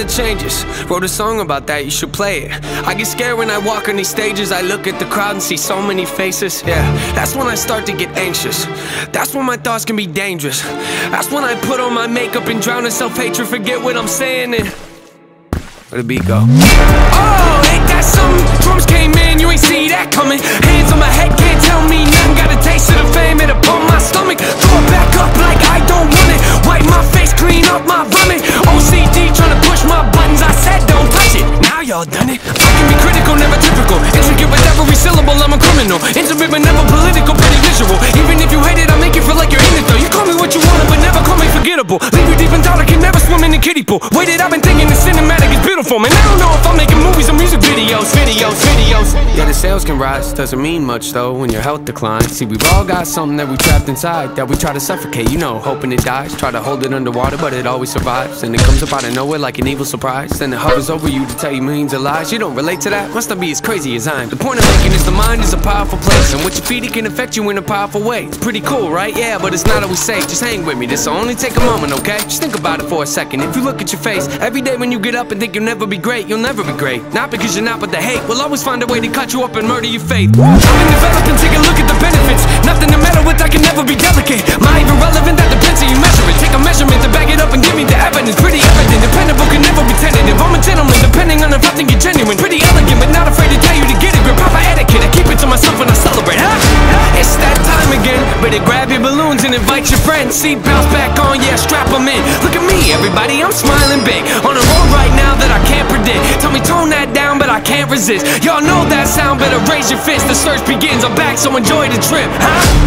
changes. Wrote a song about that, you should play it. I get scared when I walk on these stages. I look at the crowd and see so many faces. Yeah, that's when I start to get anxious. That's when my thoughts can be dangerous. That's when I put on my makeup and drown in self-hatred. Forget what I'm saying and where the beat go? Oh, ain't that something? Drums came in, you ain't see that coming. Hands on my head, can't tell me nothing. Got a taste of the fame, it'll pump my stomach. Throw it back up like I don't want it. Wipe my face, clean up my vomit. OCD trying to push my buttons, I said don't touch it. Now y'all done it. I can be critical, never typical. Intricate with every syllable, I'm a criminal. Intimate but never political, pretty visual. Even if you hate it, I'll make you feel like you're in it though. You call me what you want, but never call me forgettable. Leave you deep in thought, I can never swim in the kiddie pool. Waited, I've been thinking the cinematic is beautiful. Man, I don't know if I'm making movies or music videos. Yeah, the sales can rise, doesn't mean much though when your health declines. See, we've all got something that we trapped inside that we try to suffocate, you know, hoping it dies. Try to hold it underwater, but it always survives. And it comes up out of nowhere like an evil surprise. Then it hovers over you to tell you millions of lies. You don't relate to that? Must not be as crazy as I am. The point I'm making is the mind is a powerful place, and what you feed it can affect you in a powerful way. It's pretty cool, right? Yeah, but it's not always safe. Just hang with me, this'll only take a moment, okay? Just think about it for a second. If you look at your face every day when you get up and think you'll never be great, you'll never be great. Not because you're not, but the hate will always find a way to cut you up and murder your faith. I've been developing, take a look at the benefits. Nothing to meddle with, I can never be delicate. My irrelevant, that depends how you measure it. Take a measurement to back it up and give me the evidence. Pretty evident, dependable, can never be tentative. I'm a gentleman, depending on if I think you're genuine. Pretty elegant, but not afraid to tell you to get it. Grip proper etiquette, I keep it to myself when I celebrate, huh? It's that time again, better grab your balloons and invite your friends. Seat belts back on, yeah, strap them in. Look at me, everybody, I'm smiling big. On a road right now that I can't predict. Tell me tone that down, but I can't resist. Y'all know that sound, better raise your fist. The search begins, I'm back, so enjoy the trip, huh?